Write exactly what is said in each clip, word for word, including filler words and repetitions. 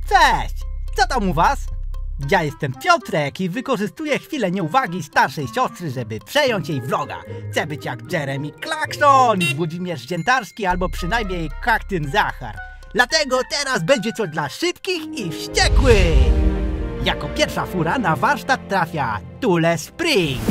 Cześć! Co tam u was? Ja jestem Piotrek i wykorzystuję chwilę nieuwagi starszej siostry, żeby przejąć jej vloga. Chcę być jak Jeremy Clarkson, Włodzimierz Ziętarski albo przynajmniej Kaktyn Zachar. Dlatego teraz będzie coś dla szybkich i wściekłych. Jako pierwsza fura na warsztat trafia Tule Spring.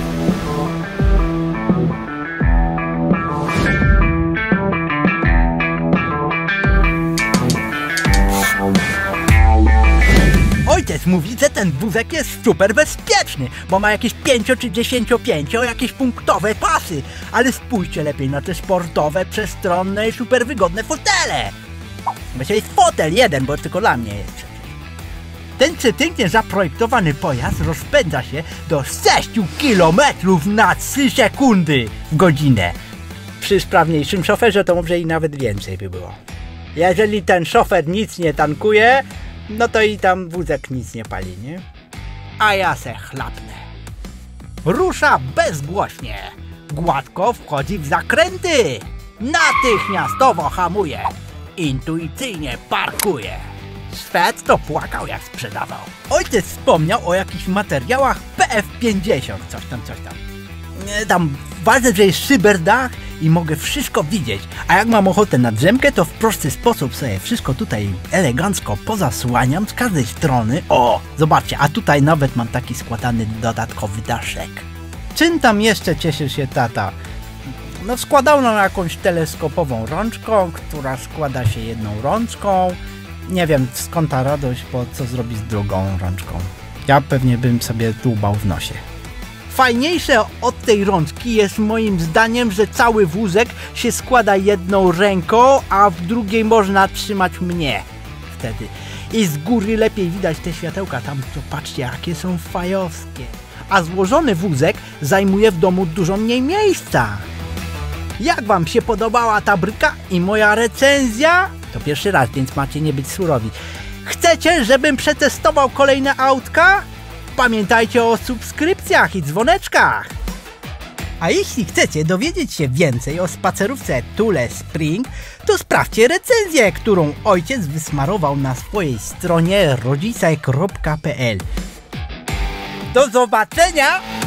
Ojciec mówi, że ten wózek jest super bezpieczny, bo ma jakieś pięcio czy dziesięciopięcio, jakieś punktowe pasy. Ale spójrzcie lepiej na te sportowe, przestronne i super wygodne fotele. Myślę, jest fotel jeden, bo tylko dla mnie jest. Ten przepięknie zaprojektowany pojazd rozpędza się do sześciu kilometrów na trzy sekundy w godzinę. Przy sprawniejszym szoferze to może i nawet więcej by było. Jeżeli ten szofer nic nie tankuje, no to i tam wózek nic nie pali, nie? A ja se chlapnę. Rusza bezgłośnie. Gładko wchodzi w zakręty. Natychmiastowo hamuje. Intuicyjnie parkuje. Szwed to płakał, jak sprzedawał. Ojciec wspomniał o jakichś materiałach P F pięćdziesiąt, coś tam, coś tam. Tam ważne, że jest szyberdach i mogę wszystko widzieć, a jak mam ochotę na drzemkę, to w prosty sposób sobie wszystko tutaj elegancko pozasłaniam z każdej strony. O, zobaczcie, a tutaj nawet mam taki składany dodatkowy daszek. Czym tam jeszcze cieszy się tata? No składał nam jakąś teleskopową rączką, która składa się jedną rączką. Nie wiem skąd ta radość, bo co zrobi z drugą rączką. Ja pewnie bym sobie dłubał w nosie. Fajniejsze od tej rączki jest moim zdaniem, że cały wózek się składa jedną ręką, a w drugiej można trzymać mnie wtedy. I z góry lepiej widać te światełka, tam to patrzcie jakie są fajowskie. A złożony wózek zajmuje w domu dużo mniej miejsca. Jak wam się podobała ta bryka i moja recenzja? To pierwszy raz, więc macie nie być surowi. Chcecie, żebym przetestował kolejne autka? Pamiętajcie o subskrypcjach i dzwoneczkach. A jeśli chcecie dowiedzieć się więcej o spacerówce Tule Spring, to sprawdźcie recenzję, którą ojciec wysmarował na swojej stronie rodzicaj kropka p l. Do zobaczenia!